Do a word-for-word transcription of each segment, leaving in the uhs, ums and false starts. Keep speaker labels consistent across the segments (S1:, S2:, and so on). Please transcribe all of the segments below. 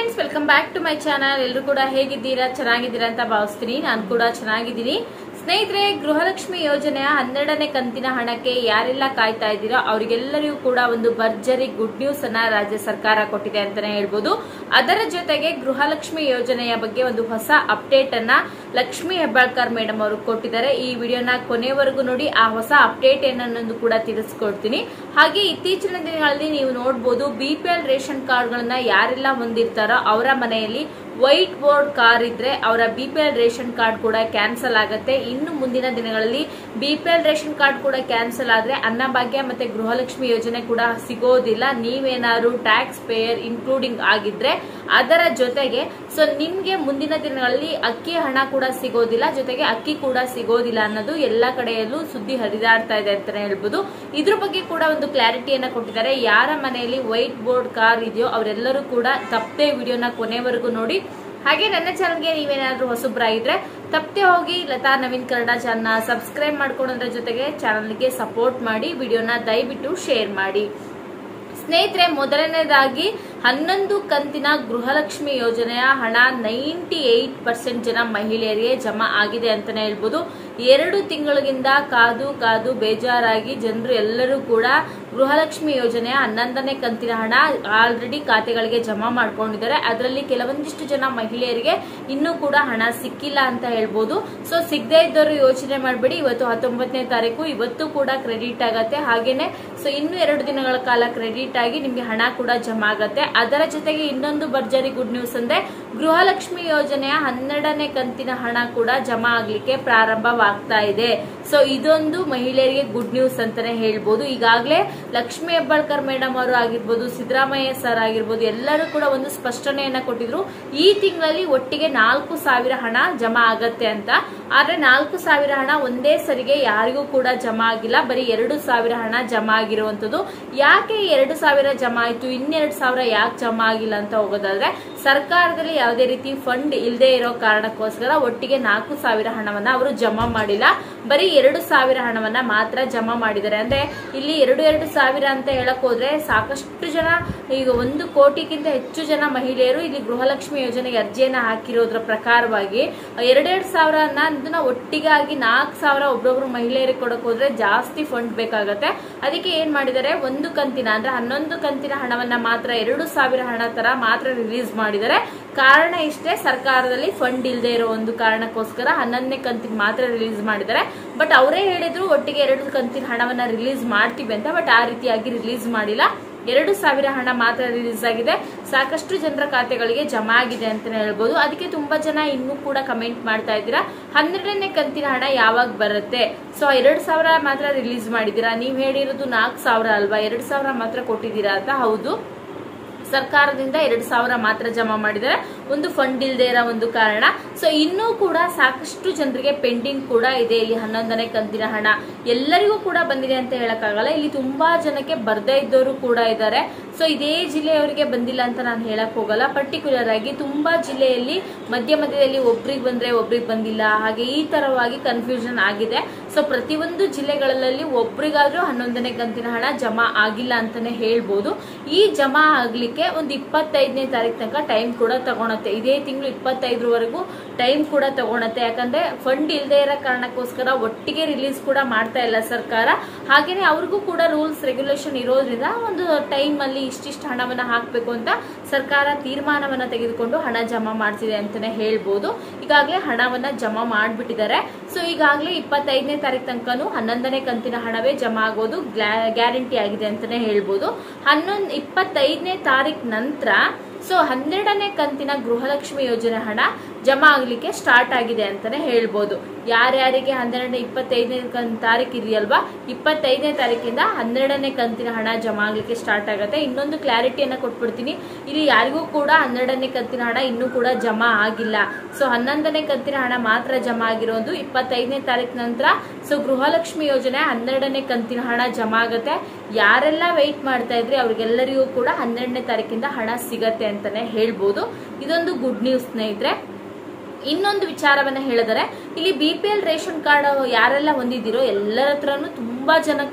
S1: Friends, welcome back to my channel. ಎಲ್ಲರೂ ಕೂಡ ಹೇಗಿದ್ದೀರಾ? ಚೆನ್ನಾಗಿದ್ದೀರಾ ಅಂತ ಭಾವಿಸ್ತೀನಿ. ನಾನು ಕೂಡ ಚೆನ್ನಾಗಿದ್ದೀನಿ. ಸ್ನೇಹಿತರೆ, ಗೃಹಲಕ್ಷ್ಮಿ ಯೋಜನೆಯ ಹನ್ನೆರಡನೇ ಕಂತಿನ ಹಣಕ್ಕೆ ಯಾರೆಲ್ಲ ಕಾಯ್ತಾ ಇದ್ದೀರಾ ಅವರಿಗೆಲ್ಲರಿಗೂ ಕೂಡ ಒಂದು ಭರ್ಜರಿ ಗುಡ್ ನ್ಯೂಸ್ ಅನ್ನ ರಾಜ್ಯ ಸರ್ಕಾರ ಕೊಟ್ಟಿದೆ ಅಂತಾನೆ ಹೇಳ್ಬೋದು. ಅದರ ಜೊತೆಗೆ ಗೃಹಲಕ್ಷ್ಮಿ ಯೋಜನೆಯ ಬಗ್ಗೆ ಒಂದು ಹೊಸ ಅಪ್ಡೇಟ್ ಅನ್ನ ಲಕ್ಷ್ಮಿ ಹೆಬ್ಬಾಳ್ಕರ್ ಮೇಡಮ್ ಅವರು ಕೊಟ್ಟಿದ್ದಾರೆ. ಈ ವಿಡಿಯೋನ ಕೊನೆವರೆಗೂ ನೋಡಿ, ಆ ಹೊಸ ಅಪ್ಡೇಟ್ ಏನನ್ನೊಂದು ಕೂಡ ತಿಳಿಸ್ಕೊಡ್ತೀನಿ. ಹಾಗೆ ಇತ್ತೀಚಿನ ದಿನಗಳಲ್ಲಿ ನೀವು ನೋಡಬಹುದು, ಬಿಪಿಎಲ್ ರೇಷನ್ ಕಾರ್ಡ್ ಗಳನ್ನ ಯಾರೆಲ್ಲ ಹೊಂದಿರ್ತಾರೋ ಅವರ ಮನೆಯಲ್ಲಿ ವೈಟ್ ಬೋರ್ಡ್ ಕಾರ್ ಇದ್ರೆ ಅವರ ಬಿಪಿಎಲ್ ರೇಷನ್ ಕಾರ್ಡ್ ಕೂಡ ಕ್ಯಾನ್ಸಲ್ ಆಗುತ್ತೆ. ಇನ್ನು ಮುಂದಿನ ದಿನಗಳಲ್ಲಿ ಬಿಪಿಎಲ್ ರೇಷನ್ ಕಾರ್ಡ್ ಕೂಡ ಕ್ಯಾನ್ಸಲ್ ಆದ್ರೆ ಅನ್ನಭಾಗ್ಯ ಮತ್ತೆ ಗೃಹಲಕ್ಷ್ಮಿ ಯೋಜನೆ ಕೂಡ ಸಿಗೋದಿಲ್ಲ. ನೀವೇನಾದ್ರು ಟ್ಯಾಕ್ಸ್ ಪೇಯರ್ ಇನ್ಕ್ಲೂಡಿಂಗ್ ಆಗಿದ್ರೆ ಅದರ ಜೊತೆಗೆ ಸೊ ನಿಮ್ಗೆ ಮುಂದಿನ ದಿನಗಳಲ್ಲಿ ಅಕ್ಕಿ ಹಣ ಕೂಡ ಸಿಗೋದಿಲ್ಲ, ಜೊತೆಗೆ ಅಕ್ಕಿ ಕೂಡ ಸಿಗೋದಿಲ್ಲ ಅನ್ನೋದು ಎಲ್ಲಾ ಕಡೆಯಲ್ಲೂ ಸುದ್ದಿ ಹರಿದಾಡ್ತಾ ಇದೆ ಅಂತಾನೆ ಹೇಳ್ಬೋದು. ಇದ್ರ ಬಗ್ಗೆ ಕೂಡ ಒಂದು ಕ್ಲಾರಿಟಿಯನ್ನ ಕೊಟ್ಟಿದ್ದಾರೆ. ಯಾರ ಮನೆಯಲ್ಲಿ ವೈಟ್ ಬೋರ್ಡ್ ಕಾರ್ ಇದೆಯೋ ಅವರೆಲ್ಲರೂ ಕೂಡ ತಪ್ಪದೆ ವಿಡಿಯೋನ ಕೊನೆವರೆಗೂ ನೋಡಿ. ಹಾಗೆ ನನ್ನ ಚಾನಲ್ಗೆ ನೀವೇನಾದ್ರೂ ಹೊಸಬ್ರಾಗಿದ್ರೆ ತಪ್ಪದೆ ಹೋಗಿ ಲತಾ ನವೀನ್ ಕನ್ನಡ ಚಾನಲ್ನ ಸಬ್ಸ್ಕ್ರೈಬ್ ಮಾಡ್ಕೊಳ್ಳೋದ್ರ ಜೊತೆಗೆ ಚಾನಲ್ಗೆ ಸಪೋರ್ಟ್ ಮಾಡಿ, ವಿಡಿಯೋನ ದಯವಿಟ್ಟು ಶೇರ್ ಮಾಡಿ. ಸ್ನೇಹಿತರೆ, ಮೊದಲನೇದಾಗಿ ಹನ್ನೊಂದು ಕಂತಿನ ಗೃಹಲಕ್ಷ್ಮಿ ಯೋಜನೆಯ ಹಣ ನೈಂಟಿ ಏಟ್ ಪರ್ಸೆಂಟ್ ಜನ ಮಹಿಳೆಯರಿಗೆ ಜಮಾ ಆಗಿದೆ ಅಂತಾನೆ ಹೇಳ್ಬೋದು. ಎರಡು ತಿಂಗಳಿಂದ ಕಾದು ಕಾದು ಬೇಜಾರಾಗಿ ಜನರು ಎಲ್ಲರೂ ಕೂಡ ಗೃಹಲಕ್ಷ್ಮಿ ಯೋಜನೆಯ ಹನ್ನೊಂದನೇ ಕಂತಿನ ಹಣ ಆಲ್ರೆಡಿ ಖಾತೆಗಳಿಗೆ ಜಮಾ ಮಾಡ್ಕೊಂಡಿದ್ದಾರೆ. ಅದರಲ್ಲಿ ಕೆಲವೊಂದಿಷ್ಟು ಜನ ಮಹಿಳೆಯರಿಗೆ ಇನ್ನೂ ಕೂಡ ಹಣ ಸಿಕ್ಕಿಲ್ಲ ಅಂತ ಹೇಳ್ಬೋದು. ಸೊ ಸಿಗದೆ ಇದ್ದವರು ಯೋಚನೆ ಮಾಡಬೇಡಿ, ಇವತ್ತು ಹತ್ತೊಂಬತ್ತನೇ ತಾರೀಕು, ಇವತ್ತು ಕೂಡ ಕ್ರೆಡಿಟ್ ಆಗತ್ತೆ. ಹಾಗೇನೆ ಸೊ ಇನ್ನು ಎರಡು ದಿನಗಳ ಕಾಲ ಕ್ರೆಡಿಟ್ ಆಗಿ ನಿಮ್ಗೆ ಹಣ ಕೂಡ ಜಮಾ ಆಗತ್ತೆ. ಅದರ ಜೊತೆಗೆ ಇನ್ನೊಂದು ಭರ್ಜರಿ ಗುಡ್ ನ್ಯೂಸ್ ಅಂದ್ರೆ ಗೃಹಲಕ್ಷ್ಮಿ ಯೋಜನೆಯ ಹನ್ನೆರಡನೇ ಕಂತಿನ ಹಣ ಕೂಡ ಜಮಾ ಆಗ್ಲಿಕ್ಕೆ ಪ್ರಾರಂಭವಾಗ್ತಾ ಇದೆ. ಸೊ ಇದೊಂದು ಮಹಿಳೆಯರಿಗೆ ಗುಡ್ ನ್ಯೂಸ್ ಅಂತಾನೆ ಹೇಳ್ಬೋದು. ಈಗಾಗಲೇ ಲಕ್ಷ್ಮಿ ಹೆಬ್ಬಾಳ್ಕರ್ ಮೇಡಮ್ ಅವರು ಆಗಿರ್ಬೋದು, ಸಿದ್ದರಾಮಯ್ಯ ಸರ್ ಆಗಿರ್ಬೋದು, ಎಲ್ಲರೂ ಕೂಡ ಒಂದು ಸ್ಪಷ್ಟನೆಯನ್ನ ಕೊಟ್ಟಿದ್ರು. ಈ ತಿಂಗಳಲ್ಲಿ ಒಟ್ಟಿಗೆ ನಾಲ್ಕು ಸಾವಿರ ಹಣ ಜಮಾ ಆಗತ್ತೆ ಅಂತ. ಆದ್ರೆ ನಾಲ್ಕು ಸಾವಿರ ಹಣ ಒಂದೇ ಸರಿಗೆ ಯಾರಿಗೂ ಕೂಡ ಜಮಾ ಆಗಿಲ್ಲ, ಬರೀ ಎರಡು ಸಾವಿರ ಹಣ ಜಮಾ ಆಗಿರುವಂತದ್ದು. ಯಾಕೆ ಎರಡು ಸಾವಿರ ಜಮಾ ಆಯ್ತು, ಇನ್ನೆರಡು ಸಾವಿರ ಯಾಕೆ ಜಮಾ ಆಗಿಲ್ಲ ಅಂತ ಹೋಗೋದಾದ್ರೆ, ಸರ್ಕಾರದಲ್ಲಿ ಯಾವುದೇ ರೀತಿ ಫಂಡ್ ಇಲ್ಲದೆ ಇರೋ ಕಾರಣಕ್ಕೋಸ್ಕರ ಒಟ್ಟಿಗೆ ನಾಲ್ಕು ಸಾವಿರ ಹಣವನ್ನ ಅವರು ಜಮಾ ಮಾಡಿಲ್ಲ, ಬರೀ ಎರಡು ಸಾವಿರ ಹಣವನ್ನ ಮಾತ್ರ ಜಮಾ ಮಾಡಿದ್ದಾರೆ. ಅಂದ್ರೆ ಇಲ್ಲಿ ಎರಡು ಎರಡು ಸಾವಿರ ಅಂತ ಹೇಳಕ್ ಹೋದ್ರೆ ಸಾಕಷ್ಟು ಜನ, ಈಗ ಒಂದು ಕೋಟಿಗಿಂತ ಹೆಚ್ಚು ಜನ ಮಹಿಳೆಯರು ಇಲ್ಲಿ ಗೃಹಲಕ್ಷ್ಮಿ ಯೋಜನೆಗೆ ಅರ್ಜಿಯನ್ನ ಹಾಕಿರೋದ್ರ ಪ್ರಕಾರವಾಗಿ ಎರಡೆರಡು ಸಾವಿರನ ಅದನ್ನ ಒಟ್ಟಿಗಾಗಿ ನಾಲ್ಕು ಸಾವಿರ ಒಬ್ಬೊಬ್ರು ಮಹಿಳೆಯರಿಗೆ ಕೊಡಕ್ ಹೋದ್ರೆ ಜಾಸ್ತಿ ಫಂಡ್ ಬೇಕಾಗತ್ತೆ. ಅದಕ್ಕೆ ಏನ್ ಮಾಡಿದ್ದಾರೆ, ಒಂದು ಕಂತಿನ ಅಂದ್ರೆ ಹನ್ನೊಂದು ಕಂತಿನ ಹಣವನ್ನ ಮಾತ್ರ ಎರಡು ಸಾವಿರ ಹಣ ತರ ಮಾತ್ರ ರಿಲೀಸ್ ಮಾಡಿದ್ದಾರೆ. ಕಾರಣ ಇಷ್ಟೇ, ಸರ್ಕಾರದಲ್ಲಿ ಫಂಡ್ ಇಲ್ಲದೆ ಇರೋ ಒಂದು ಕಾರಣಕ್ಕೋಸ್ಕರ ಹನ್ನೊಂದನೇ ಕಂತಿನ ಮಾತ್ರ ರಿಲೀಸ್ ಮಾಡಿದ್ದಾರೆ. ಬಟ್ ಅವರೇ ಹೇಳಿದ್ರು ಒಟ್ಟಿಗೆ ಎರಡು ಕಂತಿನ ಹಣವನ್ನ ರಿಲೀಸ್ ಮಾಡ್ತೀವಿ ಅಂತ. ಬಟ್ ಆ ರೀತಿಯಾಗಿ ರಿಲೀಸ್ ಮಾಡಿಲ್ಲ, ಎರಡು ಸಾವಿರ ಹಣ ಮಾತ್ರ ರಿಲೀಸ್ ಆಗಿದೆ. ಸಾಕಷ್ಟು ಜನರ ಖಾತೆಗಳಿಗೆ ಜಮಾ ಆಗಿದೆ ಅಂತಾನೆ ಹೇಳ್ಬೋದು. ಅದಕ್ಕೆ ತುಂಬಾ ಜನ ಇನ್ನೂ ಕೂಡ ಕಮೆಂಟ್ ಮಾಡ್ತಾ ಇದ್ದೀರಾ, ಹನ್ನೆರಡನೇ ಕಂತಿನ ಹಣ ಯಾವಾಗ ಬರುತ್ತೆ? ಸೊ ಎರಡ್ ಸಾವಿರ ಮಾತ್ರ ರಿಲೀಸ್ ಮಾಡಿದೀರಾ, ನೀವ್ ಹೇಳಿರೋದು ನಾಲ್ಕು ಸಾವಿರ ಅಲ್ವಾ, ಎರಡ್ ಸಾವಿರ ಮಾತ್ರ ಕೊಟ್ಟಿದ್ದೀರಾ ಅಂತ. ಹೌದು, ಸರ್ಕಾರದಿಂದ ಎರಡ್ ಸಾವಿರ ಮಾತ್ರ ಜಮಾ ಮಾಡಿದರೆ, ಒಂದು ಫಂಡ್ ಇಲ್ಲದೆ ಇರೋ ಒಂದು ಕಾರಣ. ಸೊ ಇನ್ನೂ ಕೂಡ ಸಾಕಷ್ಟು ಜನರಿಗೆ ಪೆಂಡಿಂಗ್ ಕೂಡ ಇದೆ. ಇಲ್ಲಿ ಹನ್ನೊಂದನೇ ಕಂತಿನ ಹಣ ಎಲ್ಲರಿಗೂ ಕೂಡ ಬಂದಿದೆ ಅಂತ ಹೇಳಕ್ಕಾಗಲ್ಲ. ಇಲ್ಲಿ ತುಂಬಾ ಜನಕ್ಕೆ ಬರ್ದೇ ಇದ್ದವರು ಕೂಡ ಇದ್ದಾರೆ. ಸೊ ಇದೇ ಜಿಲ್ಲೆಯವರಿಗೆ ಬಂದಿಲ್ಲ ಅಂತ ನಾನು ಹೇಳಕ್ ಹೋಗಲ್ಲ. ಪರ್ಟಿಕ್ಯುಲರ್ ಆಗಿ ತುಂಬಾ ಜಿಲ್ಲೆಯಲ್ಲಿ ಮಧ್ಯ ಮಧ್ಯದಲ್ಲಿ ಒಬ್ರಿಗೆ ಬಂದ್ರೆ ಒಬ್ರಿಗೆ ಬಂದಿಲ್ಲ, ಹಾಗೆ ಈ ತರವಾಗಿ ಕನ್ಫ್ಯೂಷನ್ ಆಗಿದೆ. ಸೊ ಪ್ರತಿಯೊಂದು ಜಿಲ್ಲೆಗಳಲ್ಲಿ ಒಬ್ರಿಗಾದ್ರೂ ಹನ್ನೊಂದನೇ ಕಂತಿನ ಹಣ ಜಮಾ ಆಗಿಲ್ಲ ಅಂತಾನೆ ಹೇಳ್ಬೋದು. ಈ ಜಮಾ ಆಗ್ಲಿಕ್ಕೆ ಒಂದು ಇಪ್ಪತ್ತೈದನೇ ತಾರೀಕು ತನಕ ಟೈಮ್ ಕೂಡ ತಗೊಳತ್ತೆ. ಇದೇ ತಿಂಗಳು ಇಪ್ಪತ್ತೈದರವರೆಗೂ ಟೈಮ್ ಕೂಡ ತಗೊಳತ್ತೆ. ಯಾಕಂದ್ರೆ ಫಂಡ್ ಇಲ್ಲದೆ ಇರೋ ಕಾರಣಕ್ಕೋಸ್ಕರ ಒಟ್ಟಿಗೆ ರಿಲೀಸ್ ಕೂಡ ಮಾಡ್ತಾ ಇಲ್ಲ ಸರ್ಕಾರ. ಹಾಗೇನೆ ಅವ್ರಿಗೂ ಕೂಡ ರೂಲ್ಸ್ ರೆಗ್ಯುಲೇಷನ್ ಇರೋದ್ರಿಂದ ಒಂದು ಟೈಮ್ ಅಲ್ಲಿ ಇಷ್ಟಿಷ್ಟು ಹಣವನ್ನ ಹಾಕ್ಬೇಕು ಅಂತ ಸರ್ಕಾರ ತೀರ್ಮಾನವನ್ನ ತೆಗೆದುಕೊಂಡು ಹಣ ಜಮಾ ಮಾಡ್ತಿದೆ ಅಂತಾನೆ ಹೇಳ್ಬೋದು. ಈಗಾಗಲೇ ಹಣವನ್ನ ಜಮಾ ಮಾಡ್ಬಿಟ್ಟಿದ್ದಾರೆ. ಸೊ ಈಗಾಗಲೇ ಇಪ್ಪತ್ತೈದನೇ ತಾರೀಕು ತನಕನೂ ಹನ್ನೊಂದನೇ ಕಂತಿನ ಹಣವೇ ಜಮಾ ಆಗೋದು ಗ್ಯಾರಂಟಿ ಆಗಿದೆ ಅಂತಾನೆ ಹೇಳ್ಬೋದು. ಹನ್ನೊಂದು ಇಪ್ಪತ್ತೈದನೇ ತಾರೀಕು ನಂತರ ಸೊ ಹನ್ನೆರಡನೇ ಕಂತಿನ ಗೃಹಲಕ್ಷ್ಮಿ ಯೋಜನೆ ಹಣ ಜಮಾ ಆಗ್ಲಿಕ್ಕೆ ಸ್ಟಾರ್ಟ್ ಆಗಿದೆ ಅಂತಾನೆ ಹೇಳ್ಬೋದು. ಯಾರ್ಯಾರಿಗೆ ಹನ್ನೆರಡನೇ ಇಪ್ಪತ್ತೈದನೇ ತಾರೀಕು ಇದೆಯಲ್ವಾ, ಇಪ್ಪತ್ತೈದನೇ ತಾರೀಕಿಂದ ಹನ್ನೆರಡನೇ ಕಂತಿನ ಹಣ ಜಮಾ ಆಗ್ಲಿಕ್ಕೆ ಸ್ಟಾರ್ಟ್ ಆಗುತ್ತೆ. ಇನ್ನೊಂದು ಕ್ಲಾರಿಟಿಯನ್ನ ಕೊಟ್ಬಿಡ್ತೀನಿ, ಇಲ್ಲಿ ಯಾರಿಗೂ ಕೂಡ ಹನ್ನೆರಡನೇ ಕಂತಿನ ಹಣ ಇನ್ನೂ ಕೂಡ ಜಮಾ ಆಗಿಲ್ಲ. ಸೊ ಹನ್ನೊಂದನೇ ಕಂತಿನ ಹಣ ಮಾತ್ರ ಜಮಾ ಆಗಿರೋದು ಇಪ್ಪತ್ತೈದನೇ ತಾರೀಕು ನಂತರ. ಸೊ ಗೃಹಲಕ್ಷ್ಮಿ ಯೋಜನೆ ಹನ್ನೆರಡನೇ ಕಂತಿನ ಹಣ ಜಮಾ ಆಗುತ್ತೆ. ಯಾರೆಲ್ಲ ವೆಯ್ಟ್ ಮಾಡ್ತಾ ಇದ್ರಿ ಅವ್ರಿಗೆಲ್ಲರಿಗೂ ಕೂಡ ಹನ್ನೆರಡನೇ ತಾರೀಕಿಂದ ಹಣ ಸಿಗತ್ತೆ ಅಂತಾನೆ ಹೇಳ್ಬೋದು. ಇದೊಂದು ಗುಡ್ ನ್ಯೂಸ್ ಸ್ನೇಹಿತರೆ. ಇನ್ನೊಂದು ವಿಚಾರವನ್ನ ಹೇಳಿದರೆ, ಇಲ್ಲಿ ಬಿಪಿಎಲ್ ರೇಷನ್ ಕಾರ್ಡ್ ಯಾರೆಲ್ಲ ಹೊಂದಿದಿರೋ ಎಲ್ಲರ ಹತ್ರನು ತುಂಬಾ ಜನಕ್ಕೆ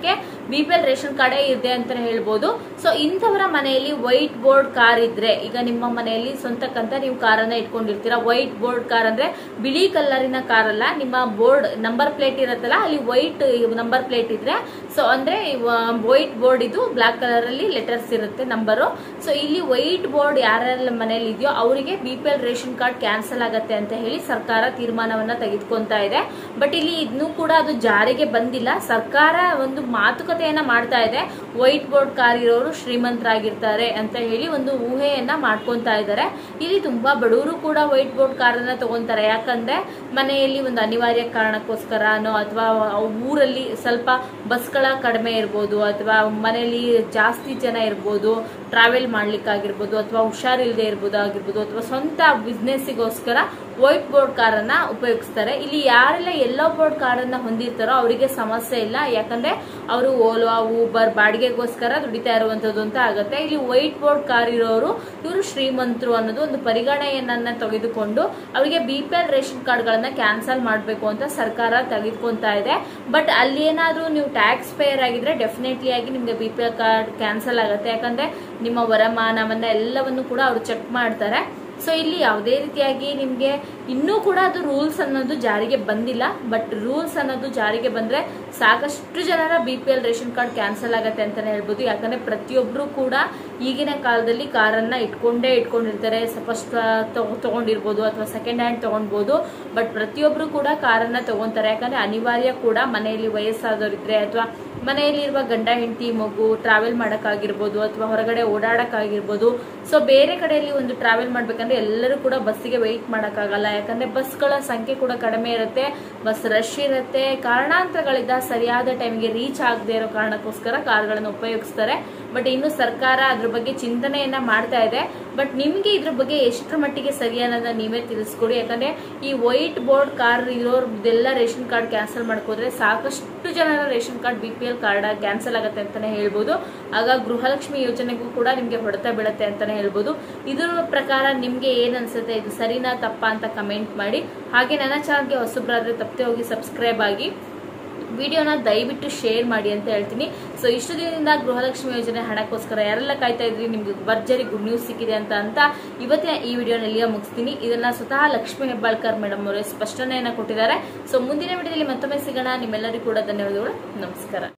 S1: ಬಿ ಪಿ ಎಲ್ ರೇಷನ್ ಕಾರ್ಡೇ ಇದೆ ಅಂತ ಹೇಳ್ಬೋದು. ಸೊ ಇಂಥವರ ಮನೆಯಲ್ಲಿ ವೈಟ್ ಬೋರ್ಡ್ ಕಾರ್ ಇದ್ರೆ, ಈಗ ನಿಮ್ಮ ಮನೆಯಲ್ಲಿ ಸ್ವಂತಕ್ಕಂತ ನೀವು ಕಾರನ್ನ ಇಟ್ಕೊಂಡಿರ್ತೀರಾ. ವೈಟ್ ಬೋರ್ಡ್ ಕಾರ್ ಅಂದ್ರೆ ಬಿಳಿ ಕಲರಿನ ಕಾರ್ ಅಲ್ಲ, ನಿಮ್ಮ ಬೋರ್ಡ್ ನಂಬರ್ ಪ್ಲೇಟ್ ಇರತ್ತಲ್ಲ ಅಲ್ಲಿ ವೈಟ್ ನಂಬರ್ ಪ್ಲೇಟ್ ಇದ್ರೆ, ಸೊ ಅಂದ್ರೆ ವೈಟ್ ಬೋರ್ಡ್ ಇದು ಬ್ಲಾಕ್ ಕಲರ್ ಅಲ್ಲಿ ಲೆಟರ್ಸ್ ಇರುತ್ತೆ ನಂಬರು. ಸೊ ಇಲ್ಲಿ ವೈಟ್ ಬೋರ್ಡ್ ಯಾರೆಲ್ಲ ಮನೆಯಲ್ಲಿ ಇದೆಯೋ ಅವರಿಗೆ B P L ration card cancel ಆಗತ್ತೆ ಅಂತ ಹೇಳಿ ಸರ್ಕಾರ ತೀರ್ಮಾನವನ್ನ ತೆಗೆದುಕೊಂತಾ ಇದೆ. ಬಟ್ ಇಲ್ಲಿ ಇನ್ನೂ ಕೂಡ ಅದು ಜಾರಿಗೆ ಬಂದಿಲ್ಲ. ಸರ್ಕಾರ ಒಂದು ಮಾತುಕತೆಯನ್ನ ಮಾಡ್ತಾ ಇದೆ. ವೈಟ್ ಬೋರ್ಡ್ ಕಾರ್ ಇರೋರು ಶ್ರೀಮಂತರಾಗಿರ್ತಾರೆ ಅಂತ ಹೇಳಿ ಒಂದು ಊಹೆಯನ್ನ ಮಾಡ್ಕೊಂತಾ ಇದ್ದಾರೆ. ಇಲ್ಲಿ ತುಂಬಾ ಬಡವರು ಕೂಡ ವೈಟ್ ಬೋರ್ಡ್ ಕಾರನ್ನ ತಗೊಂತಾರೆ. ಯಾಕಂದ್ರೆ ಮನೆಯಲ್ಲಿ ಒಂದು ಅನಿವಾರ್ಯ ಕಾರಣಕ್ಕೋಸ್ಕರನೋ ಅಥವಾ ಊರಲ್ಲಿ ಸ್ವಲ್ಪ ಬಸ್ಗಳ ಕಡಿಮೆ ಇರ್ಬೋದು, ಅಥವಾ ಮನೆಯಲ್ಲಿ ಜಾಸ್ತಿ ಜನ ಇರ್ಬೋದು, ಟ್ರಾವೆಲ್ ಮಾಡ್ಲಿಕ್ಕಾಗಿರ್ಬೋದು, ಅಥವಾ ಹುಷಾರಿಲ್ಲದೆ ಇರ್ಬೋದು ಆಗಿರ್ಬೋದು, ಅಥವಾ ಸ್ವಂತ ಬಿಸ್ನೆಸ್ಸಿಗೋಸ್ಕರ ವೈಟ್ ಬೋರ್ಡ್ ಕಾರನ್ನ ಉಪಯೋಗಿಸ್ತಾರೆ. ಇಲ್ಲಿ ಯಾರೆಲ್ಲ ಯೆಲ್ಲೋ ಬೋರ್ಡ್ ಕಾರನ್ನ ಹೊಂದಿರ್ತಾರೋ ಅವರಿಗೆ ಸಮಸ್ಯೆ ಇಲ್ಲ. ಯಾಕಂದ್ರೆ ಅವರು ಓಲಾ ಊಬರ್ ಬಾಡಿಗೆಗೋಸ್ಕರ ದುಡಿತಾ ಇರುವಂತದ್ದು ಅಂತ ಆಗತ್ತೆ. ಇಲ್ಲಿ ವೈಟ್ ಬೋರ್ಡ್ ಕಾರ್ ಇರೋರು ಇವರು ಶ್ರೀಮಂತರು ಅನ್ನೋದು ಒಂದು ಪರಿಗಣನೆಯನ್ನ ತೆಗೆದುಕೊಂಡು ಅವರಿಗೆ B P L ration card ಗಳನ್ನ ಕ್ಯಾನ್ಸಲ್ ಮಾಡಬೇಕು ಅಂತ ಸರ್ಕಾರ ತೆಗೆದುಕೊಂತಾ ಇದೆ. ಬಟ್ ಅಲ್ಲಿ ಏನಾದ್ರೂ ನೀವು ಟ್ಯಾಕ್ಸ್ ಪೇಯರ್ ಆಗಿದ್ರೆ ಡೆಫಿನೆಟ್ಲಿ ಆಗಿ ನಿಮ್ಗೆ B P L card cancel ಆಗುತ್ತೆ. ಯಾಕಂದ್ರೆ ನಿಮ್ಮ ವರಮಾನವನ್ನ ಎಲ್ಲವನ್ನು ಕೂಡ ಅವರು ಚೆಕ್ ಮಾಡ್ತಾರೆ. ಸೊ ಇಲ್ಲಿ ಯಾವುದೇ ರೀತಿಯಾಗಿ ನಿಮ್ಗೆ ಇನ್ನೂ ಕೂಡ ಅದು ರೂಲ್ಸ್ ಅನ್ನೋದು ಜಾರಿಗೆ ಬಂದಿಲ್ಲ. ಬಟ್ ರೂಲ್ಸ್ ಅನ್ನೋದು ಜಾರಿಗೆ ಬಂದ್ರೆ ಸಾಕಷ್ಟು ಜನರ B P L ration card cancel ಆಗತ್ತೆ ಅಂತಾನೆ ಹೇಳ್ಬೋದು. ಯಾಕಂದ್ರೆ ಪ್ರತಿಯೊಬ್ರು ಕೂಡ ಈಗಿನ ಕಾಲದಲ್ಲಿ ಕಾರನ್ನ ಇಟ್ಕೊಂಡೇ ಇಟ್ಕೊಂಡಿರ್ತಾರೆ. ಫಸ್ಟ್ ತಗೊಂಡಿರ್ಬೋದು ಅಥವಾ ಸೆಕೆಂಡ್ ಹ್ಯಾಂಡ್ ತಗೊಂಡ್ಬೋದು, ಬಟ್ ಪ್ರತಿಯೊಬ್ರು ಕೂಡ ಕಾರನ್ನ ತಗೊಂತಾರೆ. ಯಾಕಂದ್ರೆ ಅನಿವಾರ್ಯ ಕೂಡ, ಮನೆಯಲ್ಲಿ ವಯಸ್ಸಾದವರಿದ್ರೆ ಅಥವಾ ಮನೆಯಲ್ಲಿರುವ ಗಂಡ ಹೆಂಡತಿ ಮಗು ಟ್ರಾವೆಲ್ ಮಾಡಕ್ಕಾಗಿರ್ಬೋದು ಅಥವಾ ಹೊರಗಡೆ ಓಡಾಡಕ್ಕಾಗಿರ್ಬೋದು. ಸೊ ಬೇರೆ ಕಡೆಯಲ್ಲಿ ಒಂದು ಟ್ರಾವೆಲ್ ಮಾಡ್ಬೇಕಂದ್ರೆ ಎಲ್ಲರೂ ಕೂಡ ಬಸ್ಸಿಗೆ ವೆಯ್ಟ್ ಮಾಡಕ್ಕಾಗಲ್ಲ. ಯಾಕಂದ್ರೆ ಬಸ್ಗಳ ಸಂಖ್ಯೆ ಕೂಡ ಕಡಿಮೆ ಇರುತ್ತೆ, ಬಸ್ ರಶ್ ಇರುತ್ತೆ. ಕಾರಣಾಂತರಗಳಿಂದ ಸರಿಯಾದ ಟೈಮ್ಗೆ ರೀಚ್ ಆಗದೆ ಇರೋ ಕಾರಣಕ್ಕೋಸ್ಕರ ಕಾರ್ಗಳನ್ನು ಉಪಯೋಗಿಸ್ತಾರೆ. ಬಟ್ ಇನ್ನು ಸರ್ಕಾರ ಅದ್ರ ಬಗ್ಗೆ ಚಿಂತನೆಯನ್ನ ಮಾಡ್ತಾ ಇದೆ. ಬಟ್ ನಿಮ್ಗೆ ಇದ್ರ ಬಗ್ಗೆ ಎಷ್ಟರ ಮಟ್ಟಿಗೆ ಸರಿ ಅನ್ನೋದನ್ನ ನೀವೇ ತಿಳಿಸ್ಕೊಡಿ. ಯಾಕಂದ್ರೆ ಈ ವೈಟ್ ಬೋರ್ಡ್ ಕಾರ್ ಇರೋರ್ದೆಲ್ಲ ರೇಷನ್ ಕಾರ್ಡ್ ಕ್ಯಾನ್ಸಲ್ ಮಾಡ್ಕೋದ್ರೆ ಸಾಕಷ್ಟು ಜನರ ration card B P L card cancel ಆಗತ್ತೆ ಅಂತಾನೆ ಹೇಳ್ಬೋದು. ಆಗ ಗೃಹಲಕ್ಷ್ಮಿ ಯೋಜನೆಗೂ ಕೂಡ ನಿಮ್ಗೆ ಹೊಡೆತ ಬೀಳತ್ತೆ ಅಂತಾನೆ ಹೇಳ್ಬೋದು. ಇದ್ರ ಪ್ರಕಾರ ನಿಮ್ಗೆ ಏನ್ ಅನ್ಸುತ್ತೆ, ಇದು ಸರಿನಾ ತಪ್ಪಾ ಅಂತ ಕಮೆಂಟ್ ಮಾಡಿ. ಹಾಗೆ ನನ್ನ ಚಾನಲ್ಗೆ ಹೊಸಬ್ರಾದ್ರೆ ತಪ್ಪದೆ ಹೋಗಿ ಸಬ್ಸ್ಕ್ರೈಬ್ ಆಗಿ, ವಿಡಿಯೋನ ದಯವಿಟ್ಟು ಶೇರ್ ಮಾಡಿ ಅಂತ ಹೇಳ್ತೀನಿ. ಸೊ ಇಷ್ಟು ದಿನದಿಂದ ಗೃಹಲಕ್ಷ್ಮಿ ಯೋಜನೆ ಹಣಕ್ಕೋಸ್ಕರ ಯಾರೆಲ್ಲ ಕಾಯ್ತಾ ಇದ್ರಿ, ನಿಮ್ಗೆ ಭರ್ಜರಿ ಗುಡ್ ನ್ಯೂಸ್ ಸಿಕ್ಕಿದೆ ಅಂತ ಅಂತ ಇವತ್ತಿನ ಈ ವಿಡಿಯೋನಲ್ಲಿ ಮುಗಿಸ್ತೀನಿ. ಇದನ್ನ ಸ್ವತಃ ಲಕ್ಷ್ಮಿ ಹೆಬ್ಬಾಳ್ಕರ್ ಮೇಡಮ್ ಅವರೇ ಸ್ಪಷ್ಟನೆಯನ್ನ ಕೊಟ್ಟಿದ್ದಾರೆ. ಸೊ ಮುಂದಿನ ವಿಡಿಯೋದಲ್ಲಿ ಮತ್ತೊಮ್ಮೆ ಸಿಗೋಣ. ನಿಮ್ಮೆಲ್ಲರಿಗೂ ಕೂಡ ಧನ್ಯವಾದಗಳು. ನಮಸ್ಕಾರ.